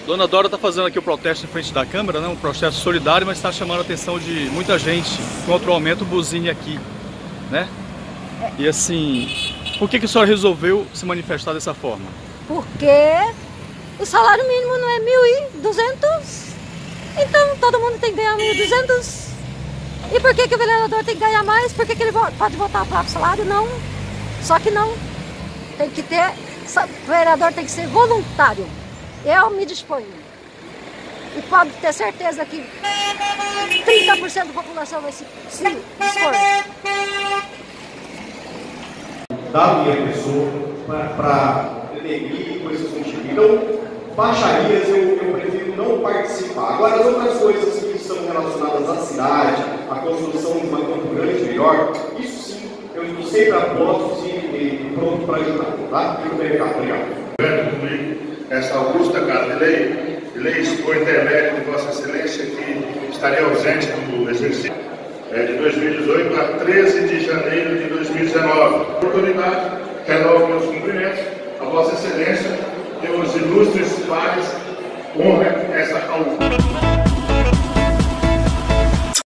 Dona Dora está fazendo aqui o protesto em frente da Câmara, né? Um protesto solidário, mas está chamando a atenção de muita gente contra o aumento do buzine aqui, né? E assim, por que a senhora resolveu se manifestar dessa forma? Porque o salário mínimo não é 1.200, então todo mundo tem que ganhar 1.200. E por que o vereador tem que ganhar mais? Por que ele pode votar o próprio salário? Não, só que não. Tem que ter, o vereador tem que ser voluntário. Eu me disponho. E pode ter certeza que 30% da população vai se expor. Da minha pessoa para denegrir coisas do tipo. Então, baixarias eu prefiro não participar. Agora, as outras coisas que estão relacionadas à cidade, à construção de uma Campo Grande melhor, isso sim, eu estou sempre a postos e pronto para ajudar, tá? Muito bem, obrigado. Essa augusta casa de leis por intermédio de Vossa Excelência, que estaria ausente do exercício de 2018 a 13 de janeiro de 2019. Oportunidade, renovo meus cumprimentos a Vossa Excelência e os ilustres pares, honra essa augusta.